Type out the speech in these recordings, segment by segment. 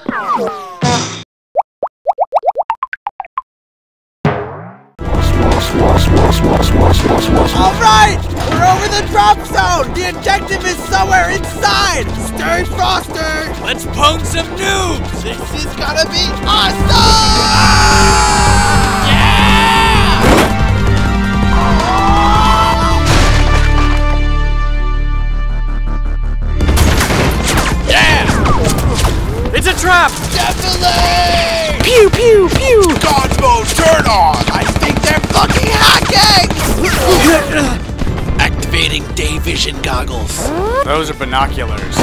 Alright! We're over the drop zone! The objective is somewhere inside! Stay faster! Let's pwn some noobs! This is gonna be awesome! Yeah! It's a trap! Definitely! Pew, pew, pew! God mode, turn on! I think they're fucking hacking! Activating day vision goggles. Those are binoculars.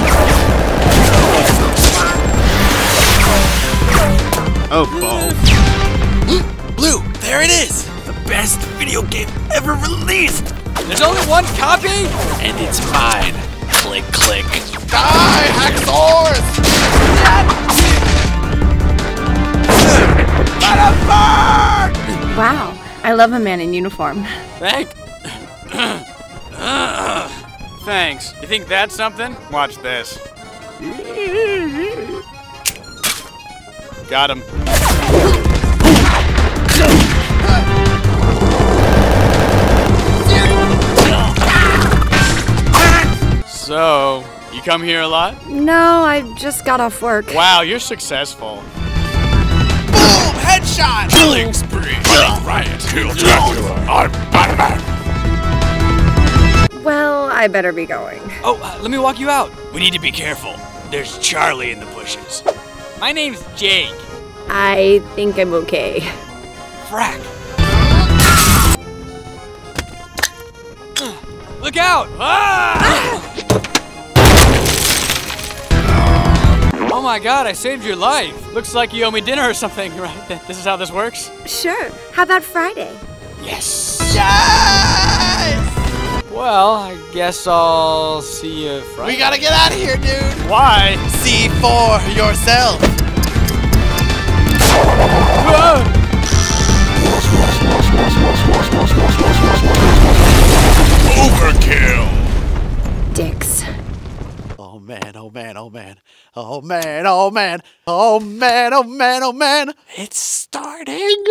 Oh, Bo. Blue, there it is! The best video game ever released! There's only one copy? And it's mine. Click, click. Die, hacksaws! Let him burn! Wow, I love a man in uniform. Thanks. You think that's something? Watch this. Got him. So, you come here a lot? No, I just got off work. Wow, you're successful. Boom! Headshot! Killing spree! Riot! Kill Dracula! I'm Batman! Well, I better be going. Oh, let me walk you out. We need to be careful. There's Charlie in the bushes. My name's Jake. I think I'm okay. Frack. Look out! Ah! Oh my god, I saved your life. Looks like you owe me dinner or something, right? This is how this works? Sure. How about Friday? Yes! Yes! Well, I guess I'll see you Friday. We gotta get out of here, dude! Why? See for yourself! Overkill! Dicks. Oh man, oh man, oh man. Oh man, oh man. Oh man, oh man, oh man. It's starting.